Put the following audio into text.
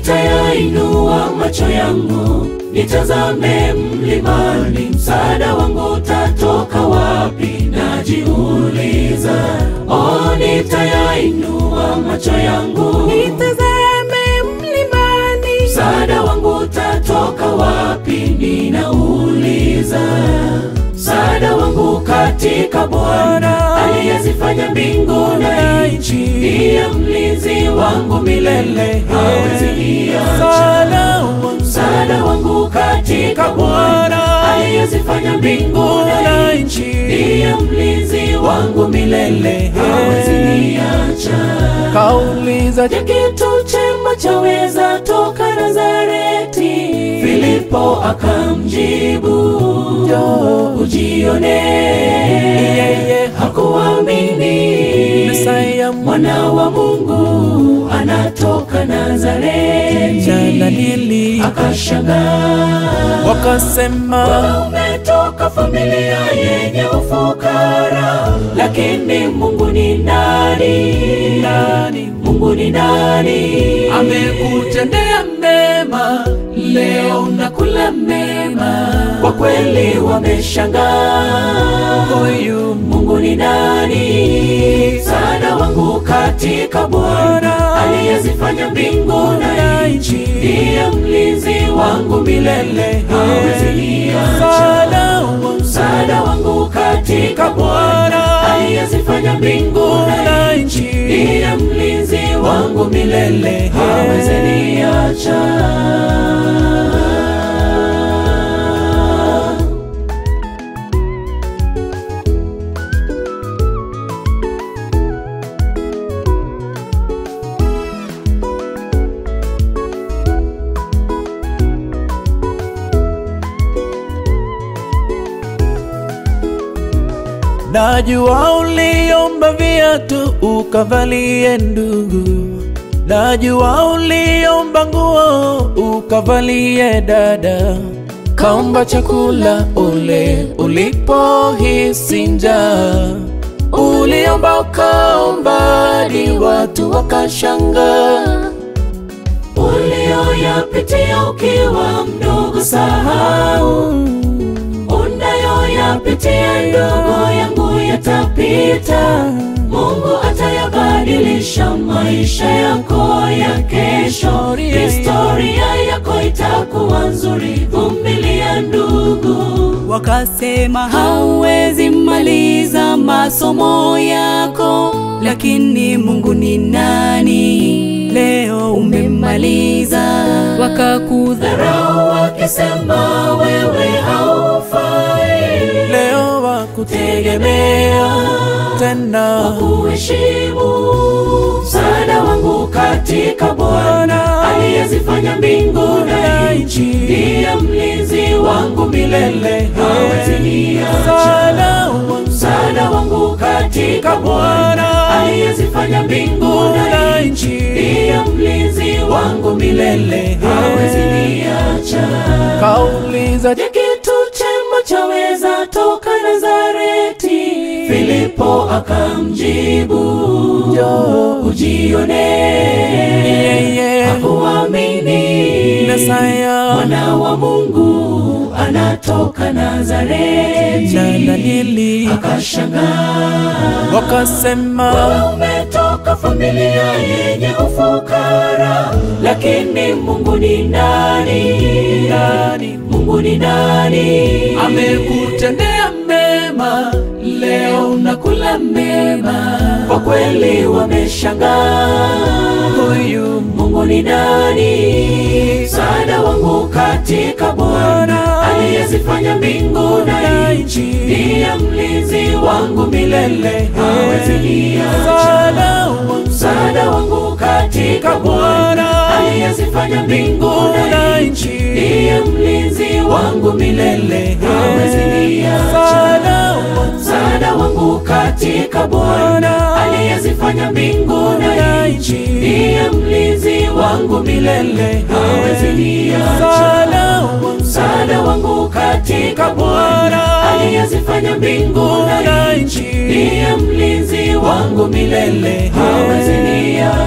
Nitayainua macho yangu, nitazame mlimani, msaada wangu utatoka wapi? Najiuliza. Nitayainua macho yangu, nitazame mlimani, msaada wangu utatoka wapi? Ninauliza. Msaada wangu katika Bwana aliyezifanya mbingu na nchi, ndiye mlinzi wangu milele, hawezi niacha. Msaada wangu katika Bwana aliyezifanya mbingu na nchi, ndiye mlinzi wangu milele, hawezi niacha. Kauliza, je, kitu chema chaweza toka Nazareti? Filipo akamjibu, njoo ujione. Hakuamini Mesaya mwana wa Mungu anatoka Nazareti. Akashangaa, wakasema, umetoka familia yenye ufukara, lakini Mungu ni nani? Mungu ni nani? Amekutendea mema, leo unakula mema. Kwa kweli wameshangaa, huyu Mungu ni nani? Msaada wangu katika Bwana aliyezifanya mbingu na nchi, ndiye mlinzi wangu milele, hawezi niacha. Msaada wangu katika Bwana aliyezifanya mbingu na nchi, ndiye mlinzi wangu milele, hawezi niacha. najua uliomba viatu ukavalie ndugu, najua uliomba nguo ukavalie dada, kaomba chakula ule ulipohisi njaa, uliomba ukaomba hadi watu wakashangaa. Ulioyapitia ukiwa mdogo sahau, unayoyapitia ndogo yangu yatapita. Mungu atayabadilisha maisha yako ya kesho, historia yako itakuwa nzuri. Vumilia ndugu. wakasema hauwezi maliza masomo yako, lakini Mungu ni nani? Leo umemaliza. Wakakudharau wakisema wewe haufai, leo wakutegemea tena wakuheshimu. Msaada wangu katika Bwana aliyezifanya mbingu na nchi, ndiye mlinzi wangu milele, hawezi niacha. Msaada wangu katika Bwana aliyezifanya mbingu na nchi, ndiye mlinzi wangu milele, hawezi niacha. kauliza, je, kitu chema chaweza toka Nazareti? Filipo akamjibu, njoo ujione. Hakuamini Mesaya mwana wa Mungu anatoka Nazareti. Akashangaa, wakasema, umetoka familia yenye ufukara, lakini Mungu ni nani? Mungu ni nani? Amekutendea mema, leo unakula mema. Kwa kweli wameshangaa, huyu Mungu ni nani? Msaada wangu katika Bwana aliyezifanya mbingu na nchi, ndiye mlinzi wangu milele, hawezi niacha. Msaada wangu katika Bwana aliyezifanya mbingu na nchi, ndiye mlinzi wangu milele, hawezi niacha. Msaada wangu katika Bwana aliyezifanya mbingu na nchi, ndiye mlinzi wangu milele, hawezi niacha. Msaada wangu katika Bwana aliyezifanya mbingu na nchi, ndiye mlinzi wangu milele, hawezi niacha.